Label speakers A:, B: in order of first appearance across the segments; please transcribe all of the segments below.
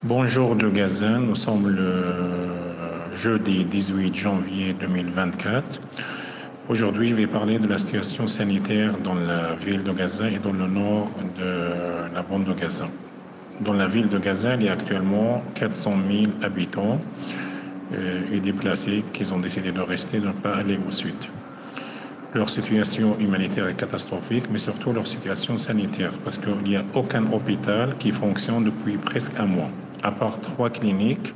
A: Bonjour de Gaza, nous sommes le jeudi 18 janvier 2024. Aujourd'hui, je vais parler de la situation sanitaire dans la ville de Gaza et dans le nord de la bande de Gaza. Dans la ville de Gaza, il y a actuellement 400 000 habitants et déplacés qui ont décidé de rester, de ne pas aller au sud. Leur situation humanitaire est catastrophique, mais surtout leur situation sanitaire, parce qu'il n'y a aucun hôpital qui fonctionne depuis presque un mois, à part 3 cliniques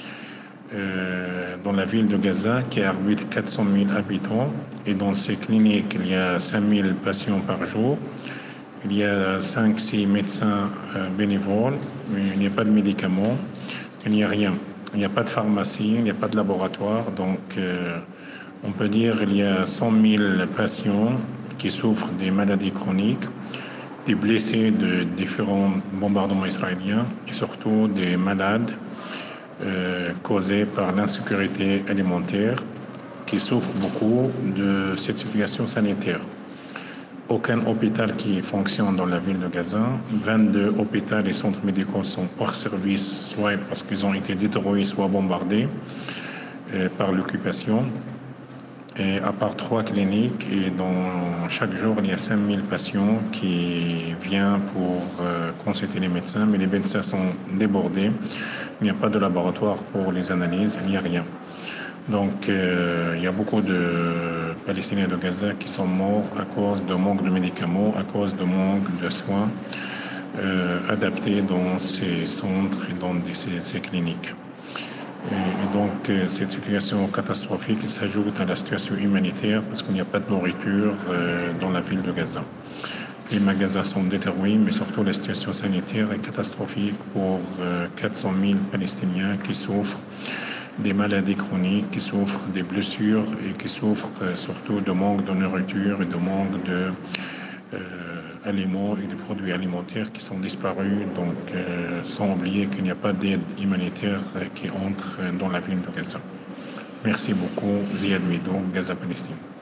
A: dans la ville de Gaza qui abrite 400 000 habitants. Et dans ces cliniques, il y a 5 000 patients par jour. Il y a 5-6 médecins bénévoles, mais il n'y a pas de médicaments, il n'y a rien. Il n'y a pas de pharmacie, il n'y a pas de laboratoire, donc on peut dire qu'il y a 100 000 patients qui souffrent des maladies chroniques, des blessés de différents bombardements israéliens et surtout des malades causés par l'insécurité alimentaire qui souffrent beaucoup de cette situation sanitaire. Aucun hôpital qui fonctionne dans la ville de Gaza. 22 hôpitaux et centres médicaux sont hors service, soit parce qu'ils ont été détruits, soit bombardés par l'occupation. Et à part 3 cliniques, et dans chaque jour, il y a 5 000 patients qui viennent pour consulter les médecins, mais les médecins sont débordés. Il n'y a pas de laboratoire pour les analyses, il n'y a rien. Donc, il y a beaucoup de Palestiniens de Gaza qui sont morts à cause de manque de médicaments, à cause de manque de soins adaptés dans ces centres et dans ces cliniques. Et donc, cette situation catastrophique s'ajoute à la situation humanitaire parce qu'il n'y a pas de nourriture dans la ville de Gaza. Les magasins sont détruits, mais surtout la situation sanitaire est catastrophique pour 400 000 Palestiniens qui souffrent des maladies chroniques, qui souffrent des blessures et qui souffrent surtout de manque de nourriture et de manque de aliments et de produits alimentaires qui sont disparus. Donc, sans oublier qu'il n'y a pas d'aide humanitaire qui entre dans la ville de Gaza. Merci beaucoup. Ziad Midou, Gaza Palestine.